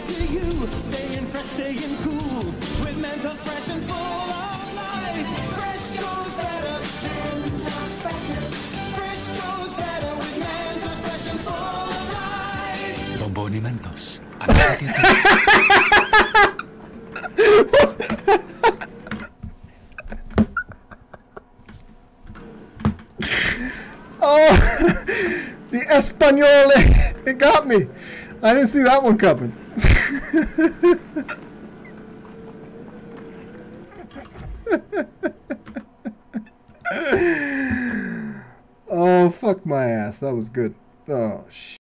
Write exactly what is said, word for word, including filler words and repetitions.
to you. Staying fresh, staying cool. With Mentos fresh and full of life. Fresh goes better. Mentos freshness. Fresh goes better with Mentos fresh and full of life. Bomboni Mentos. Attaccati a te. Oh, the Espanol, it got me. I didn't see that one coming. Oh, fuck my ass. That was good. Oh, shit.